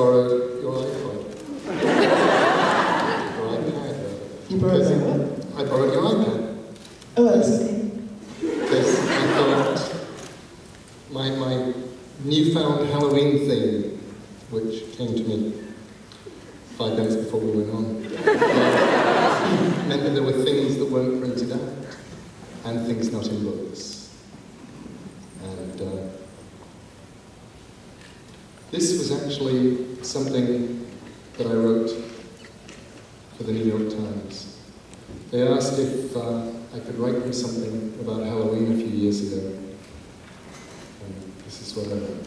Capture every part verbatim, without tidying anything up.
borrowed your iPod. Your iPad. You borrowed my what? I borrowed your iPad. Oh, that's okay. Because I thought my, my newfound Halloween theme, which came to me five minutes before we went on, uh, meant that there were things that weren't printed out, and things not in books. And uh, this was actually something that I wrote for the New York Times. They asked if uh, I could write them something about Halloween a few years ago. And this is what I wrote.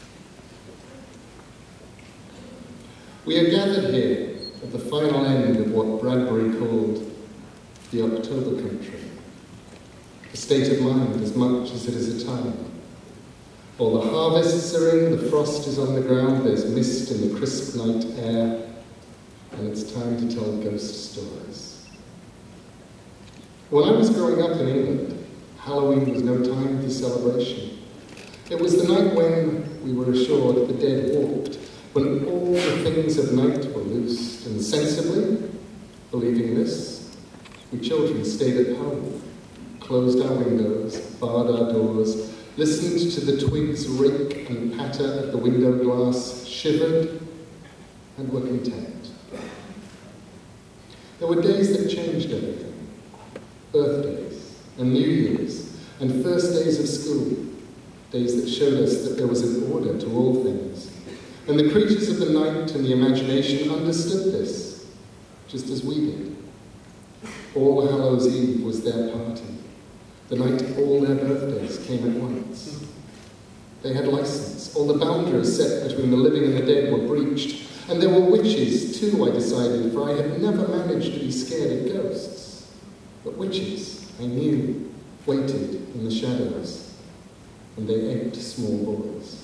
We are gathered here at the final end of what Bradbury called the October Country. A state of mind as much as it is a time. All the harvests are in, the frost is on the ground, there's mist in the crisp night air, and it's time to tell ghost stories. When I was growing up in England, Halloween was no time for celebration. It was the night when we were assured the dead walked, when all the things of night were loosed, and sensibly, believing this, we children stayed at home, closed our windows, barred our doors, listened to the twigs rake and patter at the window glass, shivered, and were content. There were days that changed everything. Birthdays, and New Year's, and first days of school. Days that showed us that there was an order to all things. And the creatures of the night and the imagination understood this, just as we did. All Hallows Eve was their party. The night all their birthdays came at once. They had license. All the boundaries set between the living and the dead were breached. And there were witches, too, I decided, for I had never managed to be scared of ghosts. But witches, I knew, waited in the shadows, and they ate small boys.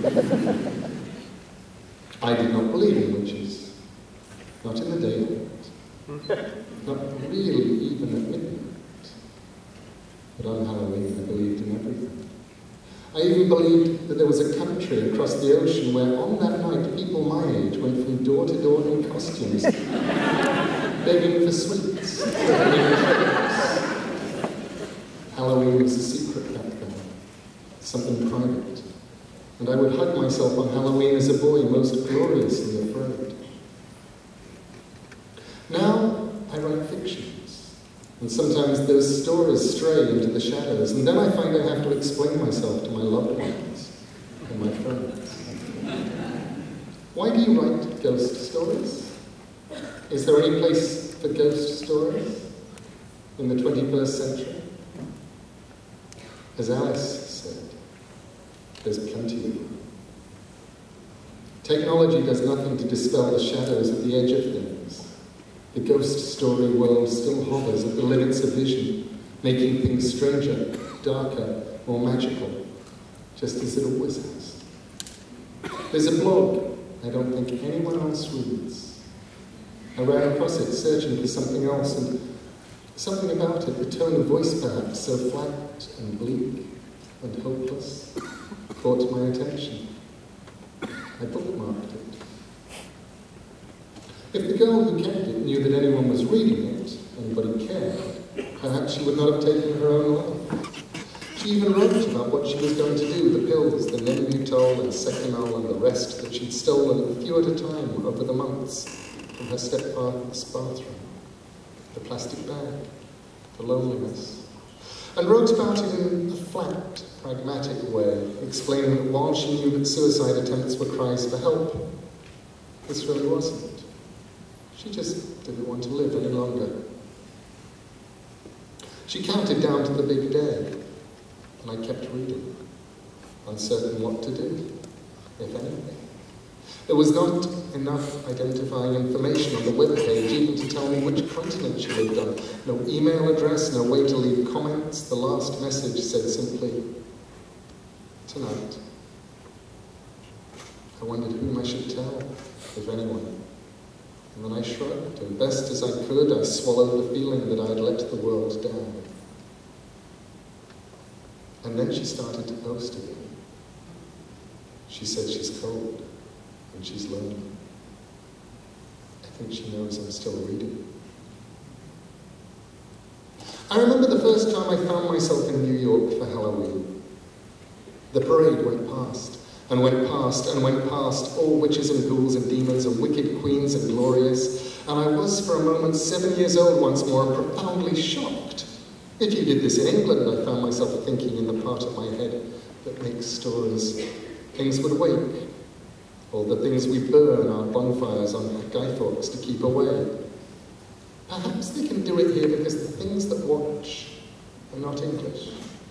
I did not believe in witches, not in the daylight, not really even at midnight. But on Halloween, I believed in everything. I even believed that there was a country across the ocean where on that night people my age went from door to door in costumes, begging for sweets, begging for treats. Halloween was a secret back then, something private. And I would hug myself on Halloween as a boy, most gloriously afraid. Now I write fictions, and sometimes those stories stray into the shadows, and then I find I have to explain myself to my loved ones and my friends. Why do you write ghost stories? Is there any place for ghost stories in the twenty-first century? As Alice said, there's plenty of them. Technology does nothing to dispel the shadows at the edge of things. The ghost story world still hovers at the limits of vision, making things stranger, darker, more magical, just as it always has. There's a blog I don't think anyone else reads. I ran across it searching for something else, and something about it, the tone of voice perhaps, so flat and bleak and hopeless, caught my attention. I bookmarked it. If the girl who kept it knew that anyone was reading it, anybody cared, perhaps she would not have taken her own life. She even wrote about what she was going to do, the pills, the Nembutal and Seconal and the rest that she'd stolen a few at a time over the months from her stepfather's bathroom, the plastic bag, the loneliness, and wrote about it in a flat, pragmatic way, explaining that while she knew that suicide attempts were cries for help, this really wasn't. She just didn't want to live any longer. She counted down to the big day, and I kept reading, uncertain what to do, if anything. There was not enough identifying information on the webpage even to tell me which continent she lived on. No email address, no way to leave comments. The last message said simply, tonight. I wondered whom I should tell, if anyone. And then I shrugged, and best as I could, I swallowed the feeling that I had let the world down. And then she started to post again. She said she's cold, when she's lonely. I think she knows I'm still reading. I remember the first time I found myself in New York for Halloween. The parade went past, and went past, and went past, all witches and ghouls and demons and wicked queens and glorious, and I was for a moment seven years old once more, profoundly shocked. If you did this in England, I found myself thinking in the part of my head that makes stories. Things would wake, all the things we burn our bonfires on Guythorpes to keep away. Perhaps they can do it here because the things that watch are not English.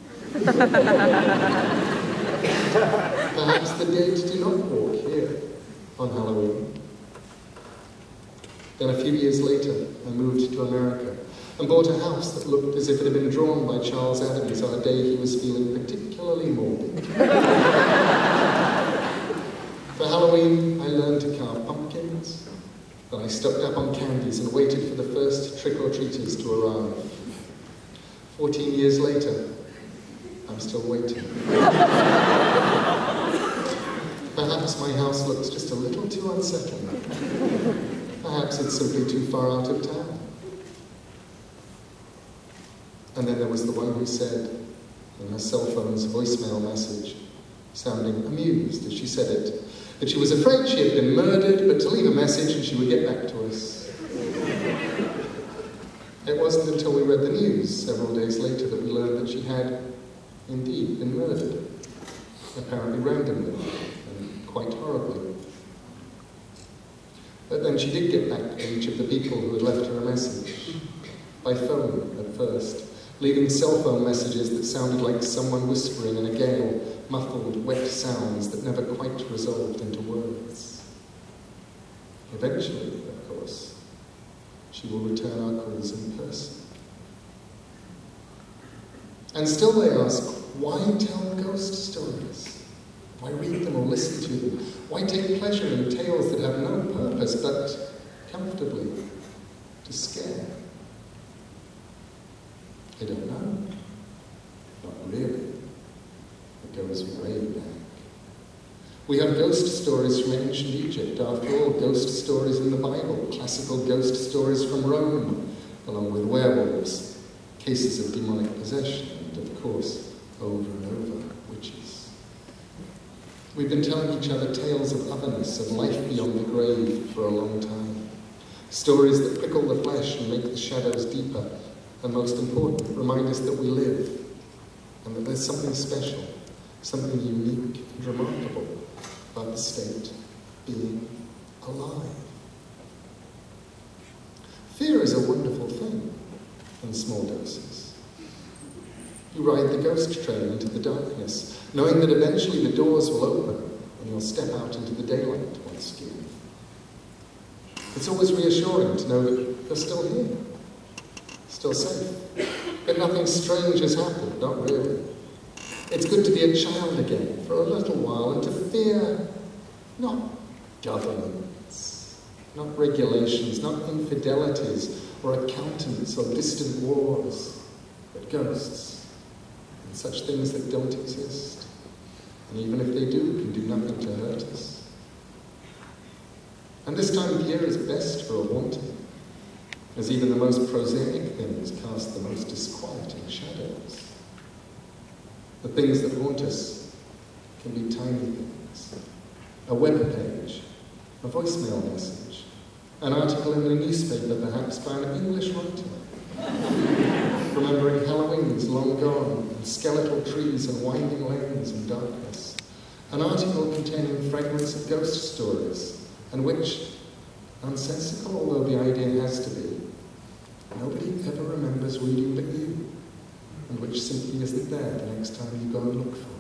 Perhaps the dead do not walk here on Halloween. Then a few years later, I moved to America and bought a house that looked as if it had been drawn by Charles Adams on a day he was feeling particularly morbid. For Halloween, I learned to carve pumpkins. Then I stocked up on candies and waited for the first trick-or-treaters to arrive. Fourteen years later, I'm still waiting. Perhaps my house looks just a little too unsettling. Perhaps it's simply too far out of town. And then there was the one who said, in her cell phone's voicemail message, sounding amused as she said it, that she was afraid she had been murdered, but to leave a message and she would get back to us. It wasn't until we read the news several days later that we learned that she had indeed been murdered, apparently randomly, and quite horribly. But then she did get back to each of the people who had left her a message, by phone at first, leaving cell phone messages that sounded like someone whispering in a gale, muffled, wet sounds that never quite resolved into words. Eventually, of course, she will return our calls in person. And still they ask, why tell ghost stories? Why read them or listen to them? Why take pleasure in tales that have no purpose but, comfortably, to scare? I don't know. Not really. It goes way back. We have ghost stories from ancient Egypt. After all, ghost stories in the Bible, classical ghost stories from Rome, along with werewolves, cases of demonic possession, and of course, over and over, witches. We've been telling each other tales of otherness, of life beyond the grave for a long time. Stories that prickle the flesh and make the shadows deeper, and most important, remind us that we live, and that there's something special, something unique and remarkable about the state being alive. Fear is a wonderful thing in small doses. You ride the ghost train into the darkness, knowing that eventually the doors will open and you'll step out into the daylight once again. It's always reassuring to know that you're still here, still safe, that nothing strange has happened, not really. It's good to be a child again for a little while and to fear not governments, not regulations, not infidelities or accountants or distant wars, but ghosts and such things that don't exist. And even if they do, can do nothing to hurt us. And this time of year is best for a haunting, as even the most prosaic things cast the most disquieting shadows. The things that haunt us can be tiny things. A web page, a voicemail message, an article in a newspaper perhaps by an English writer, remembering Halloween's long gone, and skeletal trees and winding lanes and darkness, an article containing fragments of ghost stories, and which, nonsensical although the idea has to be, nobody ever remembers reading but you, and which simply isn't there the next time you go and look for it.